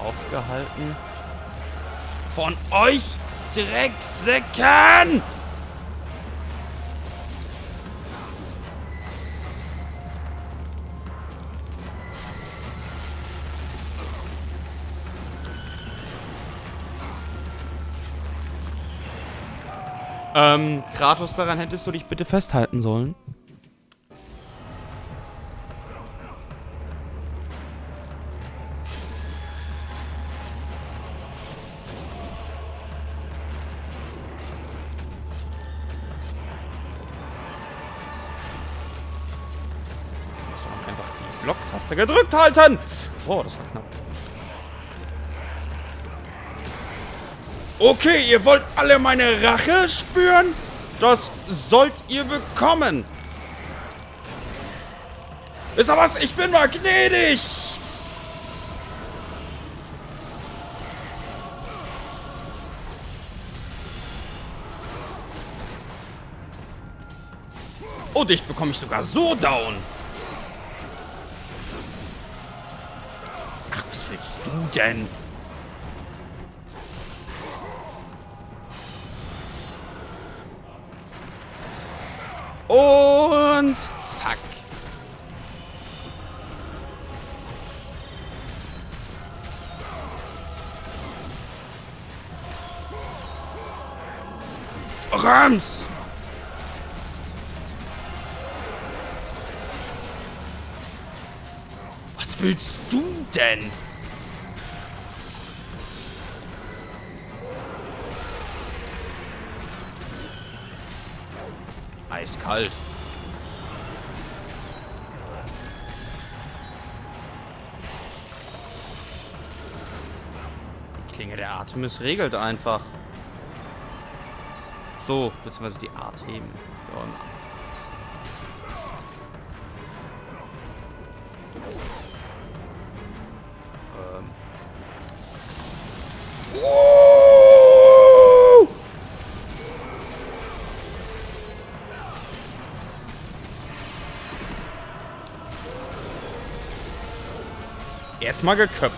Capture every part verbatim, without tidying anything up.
aufgehalten. Von euch Drecksäcken! Ähm, Kratos, daran hättest du dich bitte festhalten sollen. Einfach die Blocktaste gedrückt halten! Oh, das war knapp. Okay, ihr wollt alle meine Rache spüren? Das sollt ihr bekommen. Wisst ihr was? Ich bin mal gnädig. Oh, dich bekomme ich sogar so down. Ach, was willst du denn? Und zack. Rams! Was willst du denn? Eiskalt. Die Klinge der Artemis regelt einfach. So, beziehungsweise die Artemis. So, ähm. Uh! Erstmal geköpft.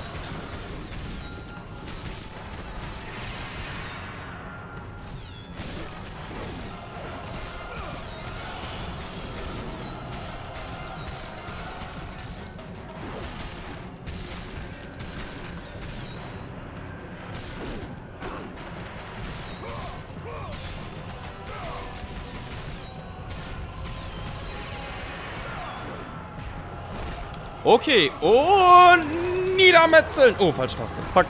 Okay, und niedermetzeln. Oh, falsche Taste. Fuck.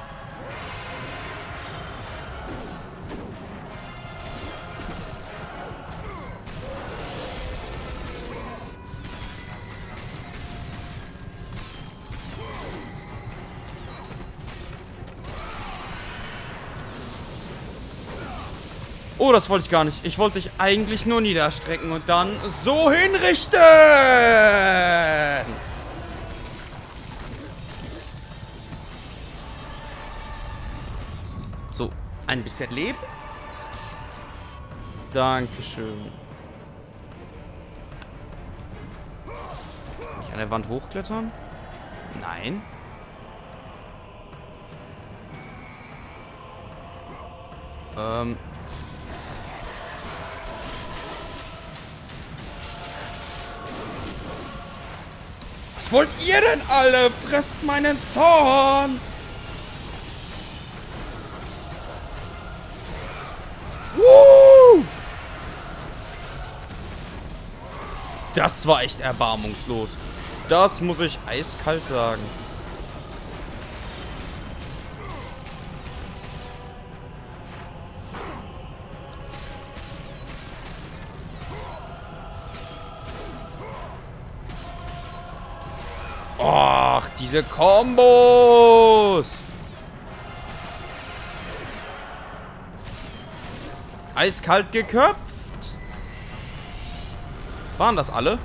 Oh, das wollte ich gar nicht. Ich wollte dich eigentlich nur niederstrecken und dann so hinrichten. So, ein bisschen Leben. Dankeschön. Kann ich an der Wand hochklettern? Nein. Ähm. Was wollt ihr denn alle? Fresst meinen Zorn! Woo! Das war echt erbarmungslos. Das muss ich eiskalt sagen. Ach, diese Kombos! Eiskalt geköpft. Waren das alle?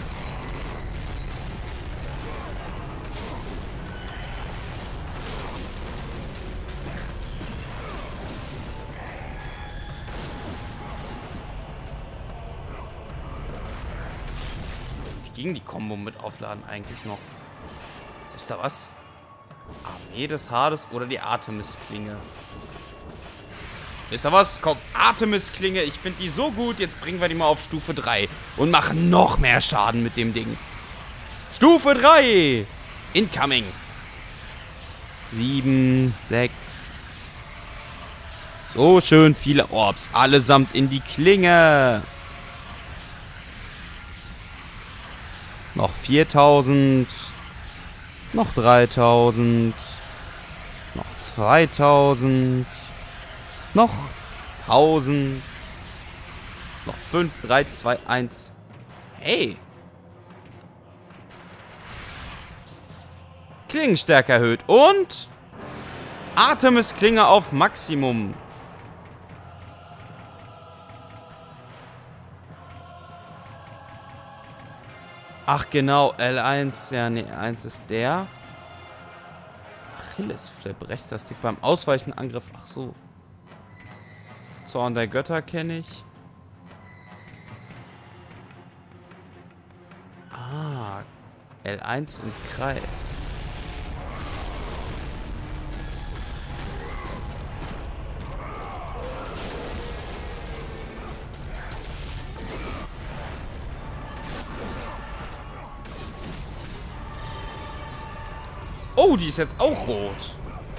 Wie ging die Kombo mit Aufladen eigentlich noch? Ist da was? Ah, Nee, das Hades oder die Artemis-Klinge. Wisst ihr was? Komm, Artemis-Klinge. Ich finde die so gut. Jetzt bringen wir die mal auf Stufe drei. Und machen noch mehr Schaden mit dem Ding. Stufe drei. Incoming. sieben, sechs. So schön viele Orbs. Allesamt in die Klinge. Noch viertausend. Noch dreitausend. Noch zweitausend. Noch tausend. Noch fünf, drei, zwei, eins. Hey. Klingenstärke erhöht. Und Artemis-Klinge auf Maximum. Ach genau, L eins. Ja, nee, eins ist der. Achillesflip, rechter Stick beim Ausweichen Angriff. Ach so. Zorn der Götter kenne ich. Ah, L eins und Kreis. Oh, die ist jetzt auch rot.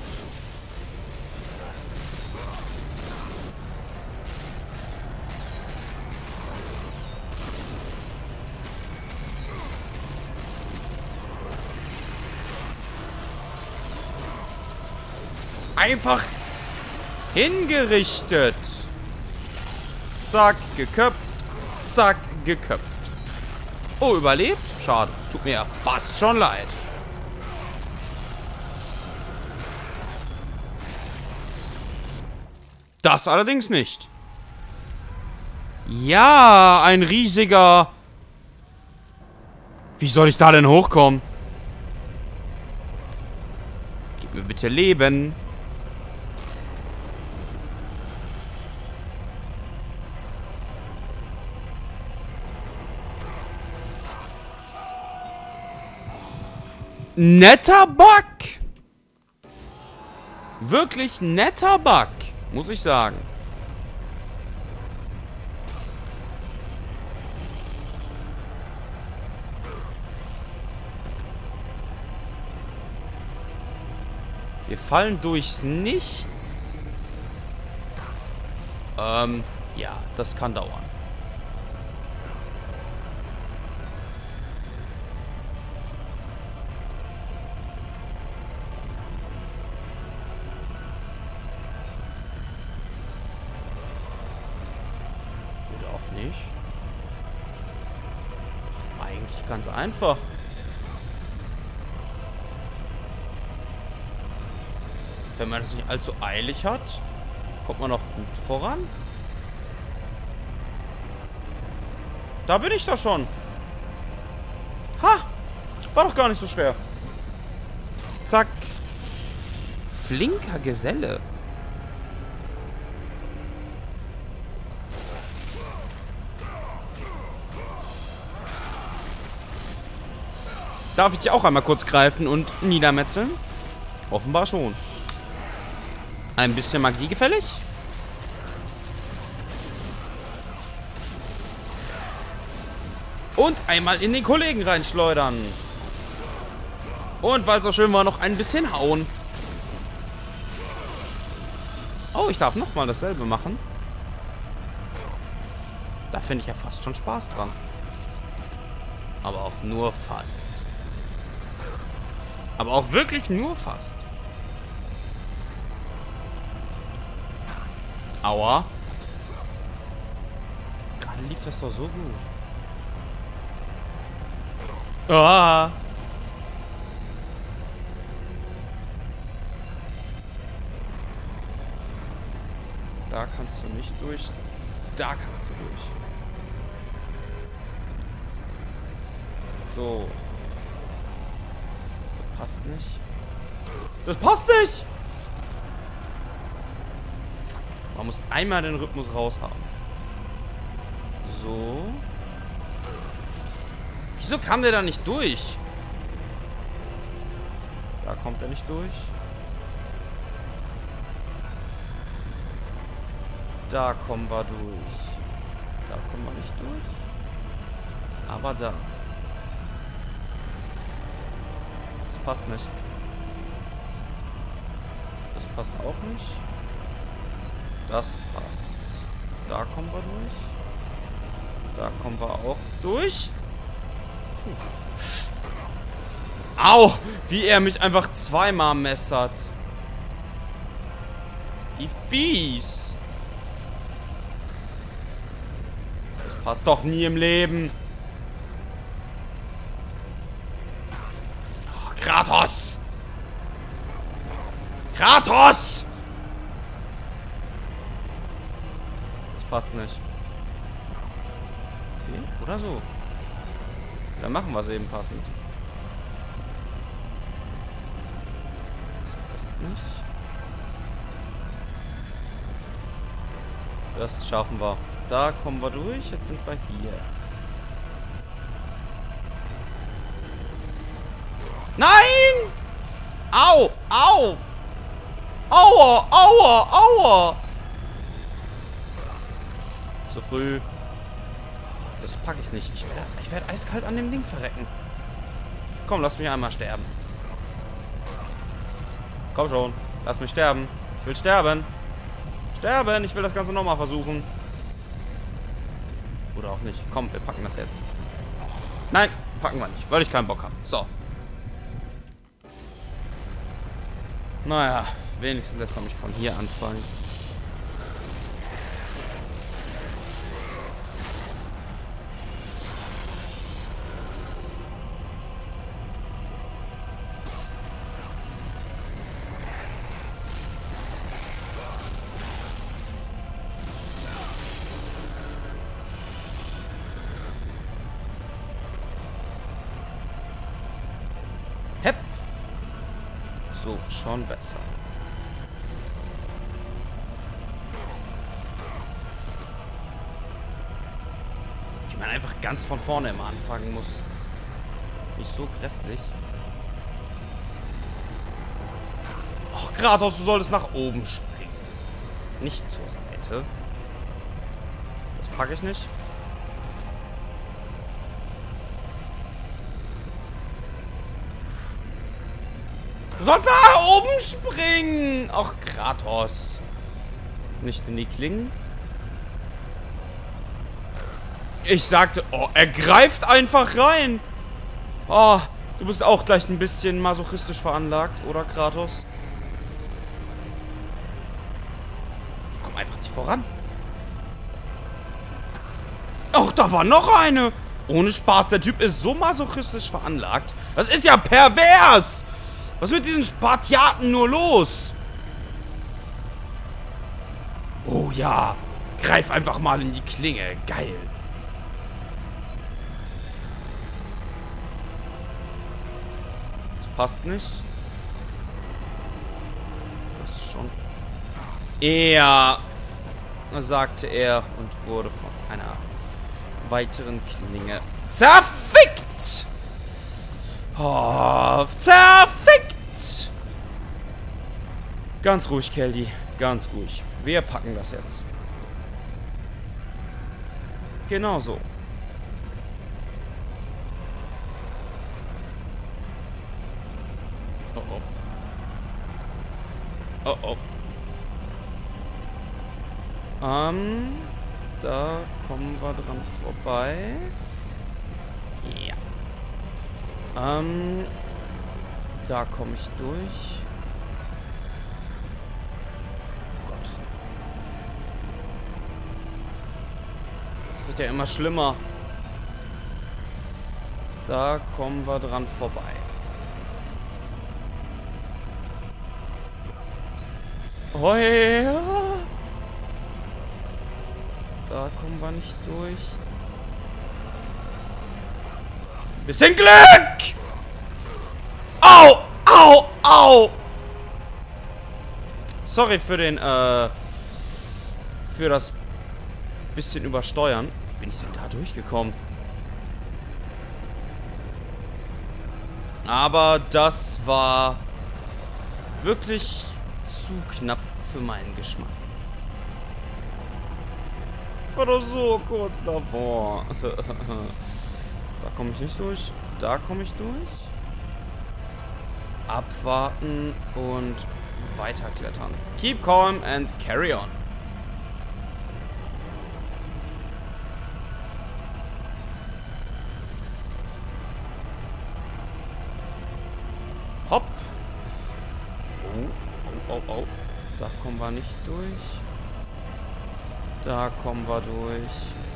Einfach hingerichtet. Zack, geköpft. Zack, geköpft. Oh, überlebt? Schade. Tut mir ja fast schon leid. Das allerdings nicht. Ja, ein riesiger... Wie soll ich da denn hochkommen? Gib mir bitte Leben. Netter Bug. Wirklich netter Bug. Muss ich sagen. Wir fallen durchs Nichts. Ähm, ja, das kann dauern. Nicht. Eigentlich ganz einfach. Wenn man es nicht allzu eilig hat, kommt man noch gut voran. Da bin ich doch schon. Ha! War doch gar nicht so schwer. Zack. Flinker Geselle. Darf ich dich auch einmal kurz greifen und niedermetzeln? Offenbar schon. Ein bisschen Magie gefällig? Und einmal in den Kollegen reinschleudern. Und weil es so schön war, noch ein bisschen hauen. Oh, ich darf nochmal dasselbe machen. Da finde ich ja fast schon Spaß dran. Aber auch nur fast. Aber auch wirklich nur fast. Aua. Gerade lief das doch so gut. Ah. Da kannst du nicht durch. Da kannst du durch. So. Das passt nicht. Das passt nicht! Fuck. Man muss einmal den Rhythmus raus haben. So. Wieso kam der da nicht durch? Da kommt er nicht durch. Da kommen wir durch. Da kommen wir nicht durch. Aber da. Das passt nicht. Das passt auch nicht. Das passt. Da kommen wir durch. Da kommen wir auch durch. Puh. Au! Wie er mich einfach zweimal messert. Wie fies. Das passt doch nie im Leben. Oh, Kratos! Kratos! Das passt nicht. Okay, oder so. Dann machen wir es eben passend. Das passt nicht. Das schaffen wir. Da kommen wir durch. Jetzt sind wir hier. Nein! Au! Au! Aua! Aua! Aua! Zu früh. Das packe ich nicht. Ich werde, ich werde eiskalt an dem Ding verrecken. Komm, lass mich einmal sterben. Komm schon. Lass mich sterben. Ich will sterben. Sterben. Ich will das Ganze nochmal versuchen. Oder auch nicht. Komm, wir packen das jetzt. Nein, packen wir nicht, weil ich keinen Bock habe. So. Naja, wenigstens lässt er mich von hier anfangen. Hepp. So, schon besser. Wie man einfach ganz von vorne immer anfangen muss. Nicht so grässlich. Ach, Kratos, du solltest nach oben springen. Nicht zur Seite. Das packe ich nicht. Du sollst nach oben springen! Ach, Kratos. Nicht in die Klingen. Ich sagte, oh, er greift einfach rein. Oh, du bist auch gleich ein bisschen masochistisch veranlagt, oder, Kratos? Ich komm einfach nicht voran. Ach, da war noch eine. Ohne Spaß, der Typ ist so masochistisch veranlagt. Das ist ja pervers! Was ist mit diesen Spartiaten nur los? Oh ja. Greif einfach mal in die Klinge. Geil. Das passt nicht. Das ist schon... Er, sagte er und wurde von einer weiteren Klinge zerfickt. Oh, zerfickt! Ganz ruhig, Kelly. Ganz ruhig. Wir packen das jetzt. Genau so. Oh oh. Oh oh. Ähm, da kommen wir dran vorbei. Ja. Ähm, da komme ich durch. Oh Gott. Das wird ja immer schlimmer. Da kommen wir dran vorbei. Oh ja. Da kommen wir nicht durch. Bisschen Glück! Au! Au! Au! Sorry für den, äh... für das bisschen übersteuern. Wie bin ich denn da durchgekommen? Aber das war wirklich zu knapp für meinen Geschmack. war doch so kurz davor. Da komme ich nicht durch. Da komme ich durch. Abwarten und weiterklettern. Keep calm and carry on. Hopp. Oh, oh, oh. Da kommen wir nicht durch. Da kommen wir durch.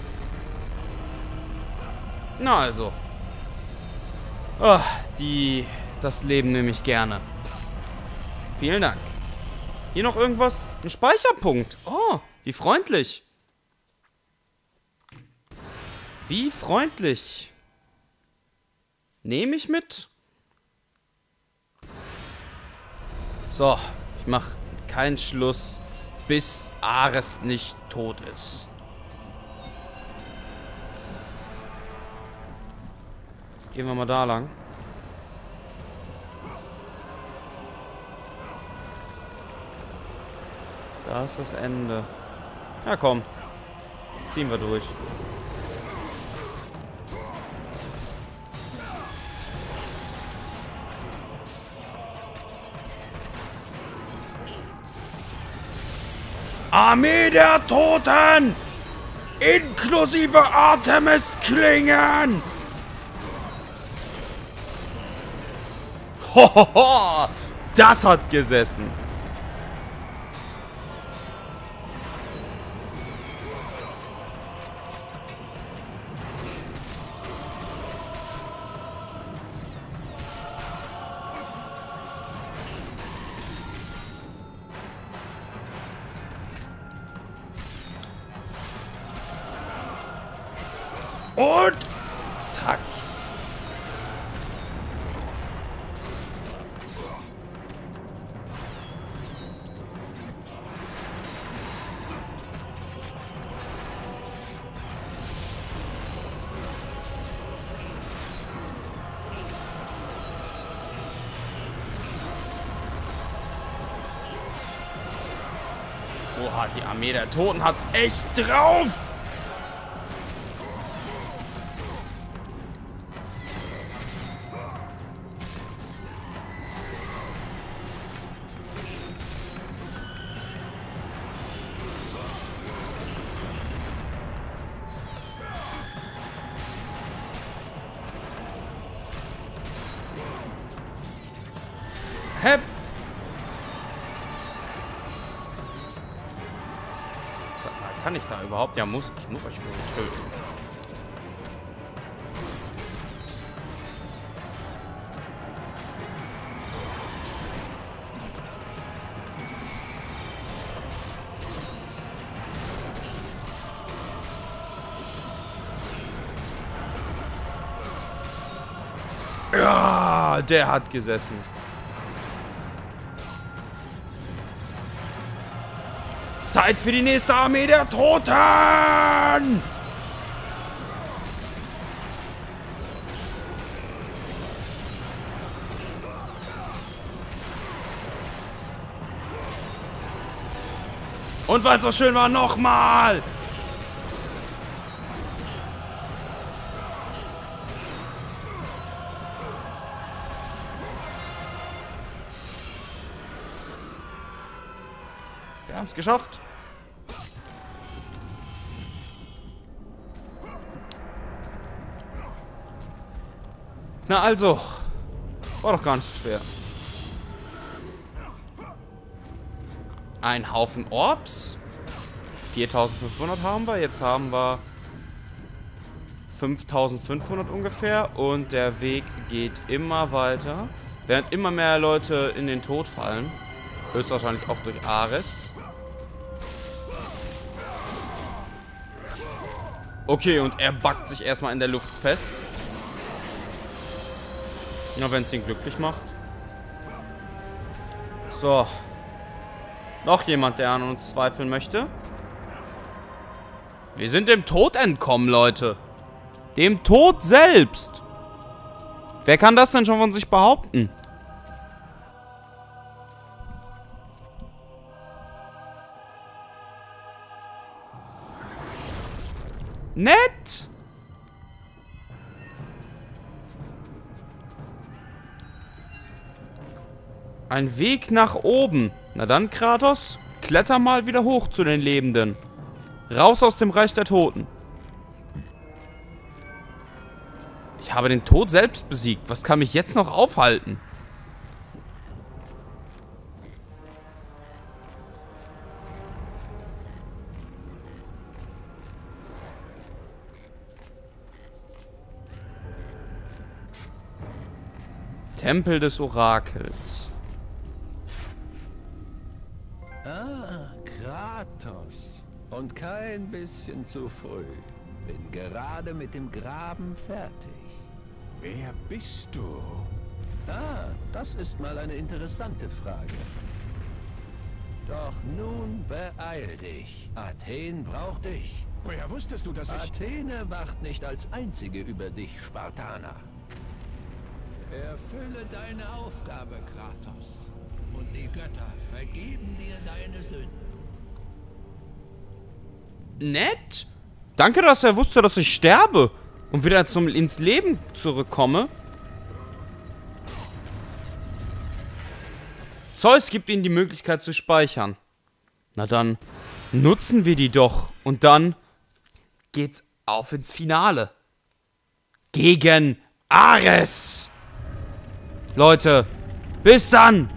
Na also. Oh, die... Das Leben nehme ich gerne. Vielen Dank. Hier noch irgendwas? Ein Speicherpunkt. Oh, wie freundlich. Wie freundlich. Nehme ich mit? So, ich mache keinen Schluss, bis Ares nicht tot ist. Gehen wir mal da lang. Da ist das Ende. Ja, komm. Ziehen wir durch. Armee der Toten! Inklusive Artemis-Klingen! Hohoho! Das hat gesessen! Und zack. Oha, die Armee der Toten hat's echt drauf. Hep. Kann ich da überhaupt? Ja, muss. Ich muss euch wohl töten. Ja, der hat gesessen. Zeit für die nächste Armee der Toten! Und weil es so schön war, nochmal! Wir haben es geschafft. Na also, war doch gar nicht so schwer. Ein Haufen Orbs. viertausendfünfhundert haben wir. Jetzt haben wir fünftausendfünfhundert ungefähr. Und der Weg geht immer weiter. Während immer mehr Leute in den Tod fallen. Höchstwahrscheinlich auch durch Ares. Okay, und er backt sich erstmal in der Luft fest. Ja, wenn es ihn glücklich macht. So. Noch jemand, der an uns zweifeln möchte? Wir sind dem Tod entkommen, Leute. Dem Tod selbst. Wer kann das denn schon von sich behaupten? Nett! Ein Weg nach oben. Na dann, Kratos, kletter mal wieder hoch zu den Lebenden. Raus aus dem Reich der Toten. Ich habe den Tod selbst besiegt. Was kann mich jetzt noch aufhalten? Tempel des Orakels. Ah, Kratos. Und kein bisschen zu früh. Bin gerade mit dem Graben fertig. Wer bist du? Ah, das ist mal eine interessante Frage. Doch nun beeil dich. Athen braucht dich. Woher wusstest du, dass ich... Athene wacht nicht als einzige über dich, Spartaner. Erfülle deine Aufgabe, Kratos. Und die Götter vergeben dir deine Sünden. Nett? Danke, dass er wusste, dass ich sterbe und wieder zum, ins Leben zurückkomme. Zeus gibt ihnen die Möglichkeit zu speichern. Na dann, nutzen wir die doch. Und dann geht's auf ins Finale. Gegen Ares. Leute, bis dann!